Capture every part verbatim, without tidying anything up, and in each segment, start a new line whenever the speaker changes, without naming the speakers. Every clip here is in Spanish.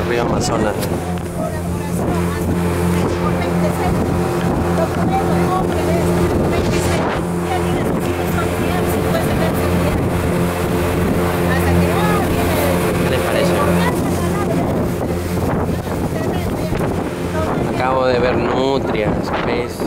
río Amazonas. ¿Qué les parece? Acabo de ver nutrias, peces.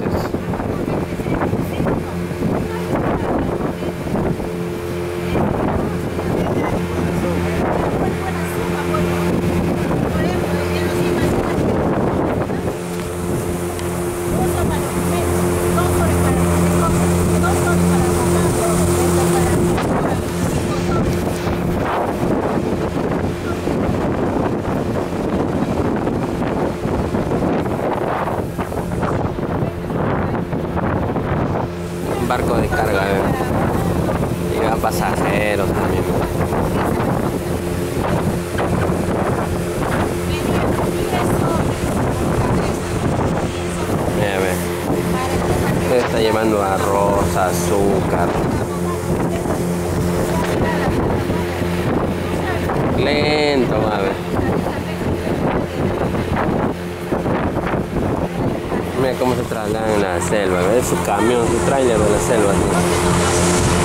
Barco de carga, eh. Llevan pasajeros también. Mira, ve. Usted está llevando arroz, azúcar. Lento, a ver. Mira cómo se trasladan en la selva, ¿ves? Su camión, su tráiler de la selva, ¿sí?